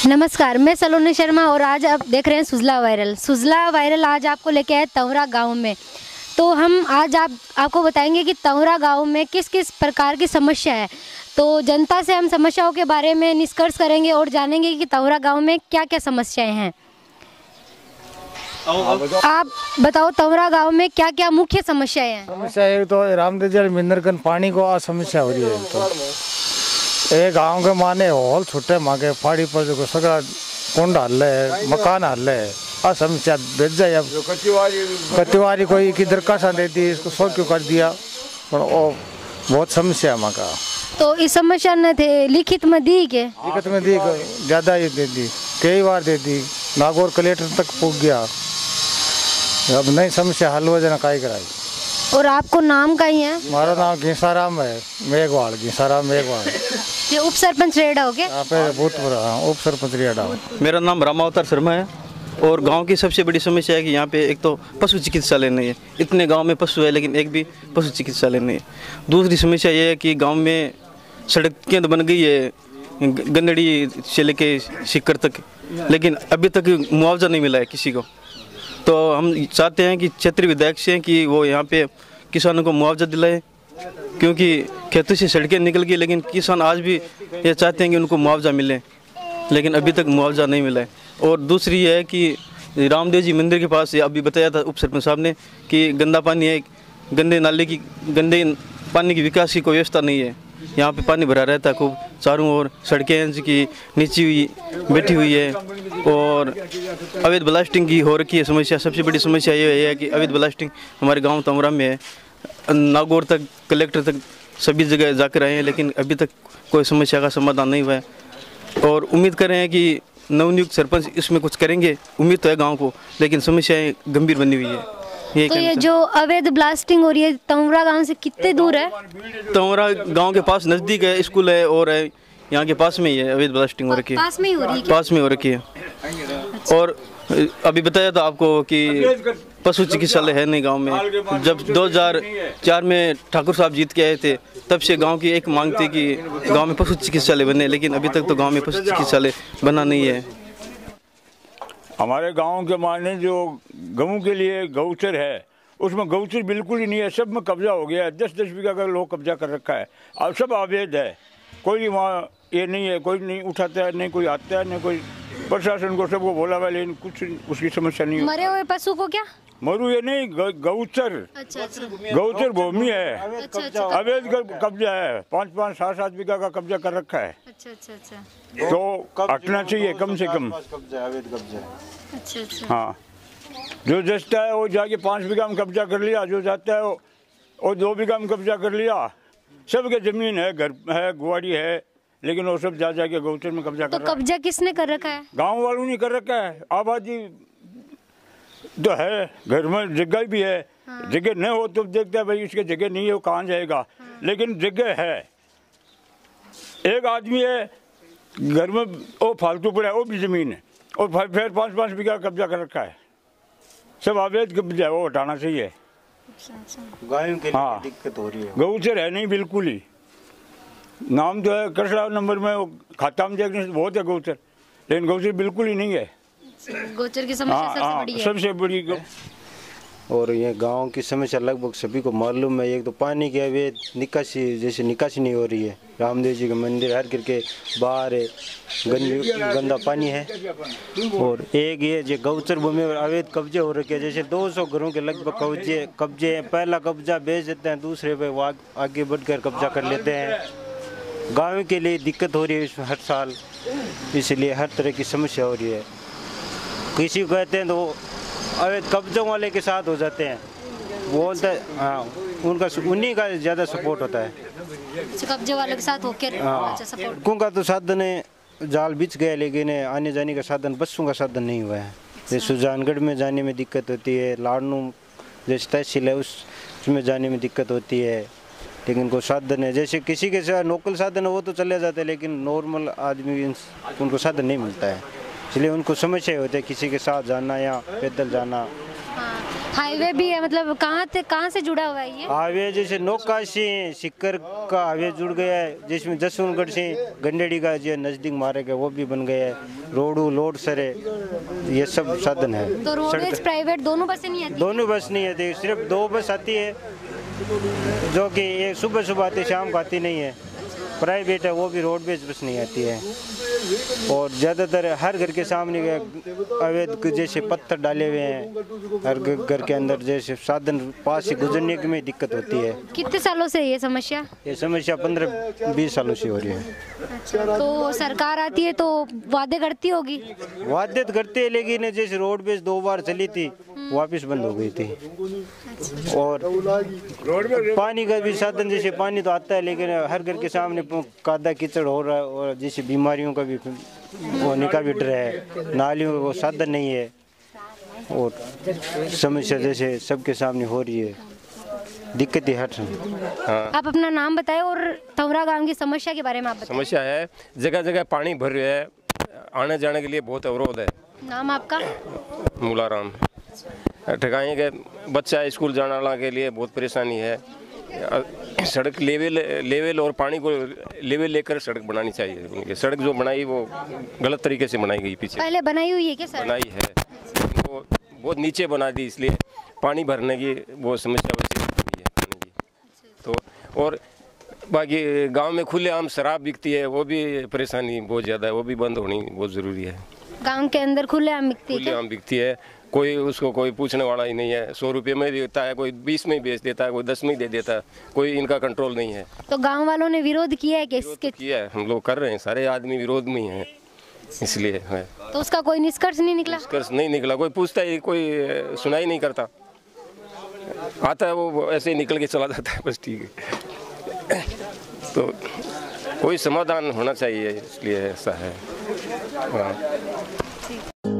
नमस्कार, मैं सलोनी शर्मा और आज आप देख रहे हैं सुजला वायरल। सुजला वायरल आज आपको लेके आए तंवरा गांव में। तो हम आज आपको बताएंगे कि तंवरा गांव में किस किस प्रकार की समस्या है। तो जनता से हम समस्याओं के बारे में निष्कर्ष करेंगे और जानेंगे कि तंवरा गांव में क्या क्या समस्याएं हैं। आप बताओ, तंवरा गांव में क्या क्या मुख्य समस्याएं हैं? समस्या एक तो रामदेव मिंदरकन पानी को समस्या हो रही है। तो ये गांव के माने हॉल छुट्टे मांगे फाड़ी पर जो सगड़ा कुंड हल है, मकान हल है, आ समस्या भेज जाए। अब कतिवारी कोई की दरखास्त दे दी, इसको सौ क्यों कर दिया, पर वो बहुत समस्या माँ का। तो इस समस्या ने थे लिखित में दी के? लिखित में दी, ज्यादा ही दे दी, कई बार दे दी, नागौर कलेक्टर तक पहुँच गया। अब नई समस्या हल हो जाना काई कराई। और आपको नाम का ही है? हमारा नाम घीसाराम है, मेघवाड़, घीसाराम मेघवाड़। ये उप सरपंच रेडा हो गया? यहाँ पे भूतपूर्व उप सरपंच रेडा। मेरा नाम रामावतार शर्मा है और गांव की सबसे बड़ी समस्या है कि यहाँ पे एक तो पशु चिकित्सालय नहीं है। इतने गांव में पशु है लेकिन एक भी पशु चिकित्सालय नहीं है। दूसरी समस्या ये है कि गांव में सड़कें तो बन गई है गंदड़ी से लेके सिक्कर तक, लेकिन अभी तक मुआवजा नहीं मिला है किसी को। तो हम चाहते हैं कि क्षेत्रीय विधायक से कि वो यहाँ पे किसानों को मुआवजा दिलाए, क्योंकि खेतों से सड़कें निकल गई लेकिन किसान आज भी ये चाहते हैं कि उनको मुआवजा मिले, लेकिन अभी तक मुआवजा नहीं मिला है। और दूसरी है कि रामदेव जी मंदिर के पास अभी बताया था उप सरपंच साहब ने कि गंदा पानी है, गंदे पानी की विकास की कोई व्यवस्था नहीं है। यहाँ पे पानी भरा रहता है खूब, चारों ओर सड़कें की नीची हुई बैठी हुई है और अवैध ब्लास्टिंग की हो रखी है। समस्या सबसे बड़ी समस्या ये है कि अवैध ब्लास्टिंग हमारे गांव तंवरा में है। नागौर तक, कलेक्टर तक सभी जगह जाकर आए हैं लेकिन अभी तक कोई समस्या का समाधान नहीं हुआ है। और उम्मीद कर रहे हैं कि नवनियुक्त सरपंच इसमें कुछ करेंगे, उम्मीद तो है गाँव को, लेकिन समस्याएँ गंभीर बनी हुई है। तो ये जो अवैध ब्लास्टिंग हो रही है तंवरा गांव से कितने दूर है? तंवरा गांव के पास नज़दीक है, स्कूल है और यहाँ के पास में ही है अवैध ब्लास्टिंग हो रखी है। पास में ही हो रही है? पास में हो रखी है। और अभी बताया था आपको कि पशु चिकित्सालय है नहीं गांव में। जब 2004 में ठाकुर साहब जीत के आए थे तब से गांव की एक मांग थी कि गांव में पशु चिकित्सालय बने, लेकिन अभी तक तो गांव में पशु चिकित्सालय बना नहीं है। हमारे गांव के माने जो गऊ के लिए गौचर है उसमें गौचर बिल्कुल ही नहीं है, सब में कब्जा हो गया है। 10-10 बीघा का लोग कब्जा कर रखा है। अब सब अवैध है, कोई वहाँ ये नहीं है, कोई नहीं उठाता है, नहीं कोई आता है, नहीं कोई प्रशासन को सबको बोला हुआ, लेकिन कुछ उसकी समस्या नहीं है। मरे हुए पशु को क्या? मरु ये नहीं, गौचर। अच्छा। गौचर भूमि है, अवैध कब्जा है, 5-5, 7-7 बीघा का कब्जा कर रखा है। अच्छा। तो हटना चाहिए कम से कम। अच्छा। हाँ, जो जचता है वो जाके 5 बीघा में कब्जा कर लिया, जो जाता है वो 2 बीघा में कब्जा कर लिया। सबके जमीन है, घर है, गुआड़ी है, लेकिन वो सब जाके गौचर में कब्जा कर रहा है। कब्जा किसने कर रखा है? गांव वालों ने कर रखा है। आबादी तो है, घर में जगह भी है। हाँ। जगह नहीं हो तो देखते हैं भाई इसके जगह नहीं है, वो कहाँ जाएगा। हाँ। लेकिन जगह है, एक आदमी है घर में, वो फालतू पड़ा है, वो भी जमीन है, और फिर 5-5 बीघा कब्जा कर रखा है। सब अवैध कब्जा है, वो हटाना चाहिए। गायों के लिए हाँ, दिक्कत हो रही है। गौचर है नहीं बिल्कुल ही, नाम तो है कृष्णा नंबर में, वो खाता में देखने से बहुत है गौचर, लेकिन गौचर बिल्कुल ही नहीं है। गौचर की समस्या सबसे बड़ी है। सबसे बड़ी और ये गांव की समस्या लगभग सभी को मालूम है। एक तो पानी की अवैध निकासी, जैसे निकासी नहीं हो रही है। रामदेव जी का मंदिर हर घर के बाहर है, गंदा पानी है। और एक ये जो गौचर भूमि पर अवैध कब्जे हो रखे हैं, जैसे 200 घरों के लगभग कब्जे हैं। पहला कब्जा बेच देते हैं, दूसरे पे आगे बढ़कर कब्जा कर लेते हैं। गाँव के लिए दिक्कत हो रही है इसमें हर साल, इसलिए हर तरह की समस्या हो रही है। किसी को कहते हैं तो अवैध कब्जों वाले के साथ हो जाते हैं, बोलते हैं। हाँ, उन्हीं का ज़्यादा सपोर्ट होता है, कब्जे वाले के साथ होकर। अच्छा, सपोर्ट। उनका तो साधन है, जाल बिछ गया, लेकिन आने जाने का साधन, बसों का साधन नहीं हुआ है। जैसे सुजानगढ़ में जाने में दिक्कत होती है, लाडनू जैसे तहसील है उसमें जाने में दिक्कत होती है, लेकिन कोई साधन है। जैसे किसी के साथ लोकल साधन है वो तो चले जाते हैं, लेकिन नॉर्मल आदमी उनको साधन नहीं मिलता है, इसलिए उनको समस्या होती है किसी के साथ जाना या पैदल जाना। हाईवे भी है, मतलब कहाँ से जुड़ा हुआ है ये? हाईवे जैसे नौका से सिक्कर का हाईवे जुड़ गया है, जिसमें जसवंतगढ़ से गंडेड़ी का जो नज़दीक मार्ग है वो भी बन गया है। रोडू लोड सरे ये सब साधन है। तो रोडवेज प्राइवेट दोनों बसें नहीं आती? दोनों बस नहीं आती, सिर्फ 2 बस आती है जो कि एक सुबह सुबह आती, शाम को आती नहीं है। प्राइवेट है वो भी रोडवेज बस नहीं आती है। और ज़्यादातर हर घर के सामने अवैध जैसे पत्थर डाले हुए हैं, हर घर के अंदर जैसे साधन पास से गुजरने में दिक्कत होती है। कितने सालों से ये समस्या? ये समस्या 15-20 सालों से हो रही है। अच्छा, तो सरकार आती है तो वादे करती होगी? वादे करते हैं, लेकिन जैसे रोडवेज 2 बार चली थी वापस बंद हो गई थी। और पानी का भी साधन, जैसे पानी तो आता है लेकिन हर घर के सामने कादा कीचड़ हो रहा है, और जैसे बीमारियों का भी वो निका भी डर है, नालियों का वो साधन नहीं है, और समस्या जैसे सबके सामने हो रही है, दिक्कत ही हट। हाँ, आप अपना नाम बताएं और तंवरा गांव की समस्या के बारे में आप बताएं। समस्या है, जगह जगह पानी भर रहा है, आने जाने के लिए बहुत अवरोध है। नाम आपका? मूलाराम। ठिकाने के बच्चा स्कूल जाने वाला के लिए बहुत परेशानी है। सड़क लेवल और पानी को लेवल लेकर सड़क बनानी चाहिए। सड़क जो बनाई वो गलत तरीके से बनाई गई, पीछे पहले बनाई हुई है क्या सर? बनाई है, वो बहुत नीचे बना दी, इसलिए पानी भरने की वो समस्या वैसे है पानी की। तो और बाकी गांव में खुलेआम शराब बिकती है, वो भी परेशानी बहुत ज़्यादा है, वो भी बंद होनी बहुत ज़रूरी है। गांव के अंदर खुलेआम बिकती है? खुलेआम बिकती है, कोई उसको कोई पूछने वाला ही नहीं है। 100 रुपये में देता है, कोई 20 में बेच देता है, कोई 10 में दे देता है, कोई इनका कंट्रोल नहीं है। तो गांव वालों ने विरोध किया है कि इसके? किया है, हम लोग कर रहे हैं, सारे आदमी विरोध में ही हैं, इसलिए है। तो उसका कोई निष्कर्ष नहीं निकला? निष्कर्ष नहीं निकला, कोई पूछता है, कोई सुनाई नहीं करता, आता है वो ऐसे ही निकल के चला जाता है, बस ठीक है। तो कोई समाधान होना चाहिए, इसलिए ऐसा है। हाँ।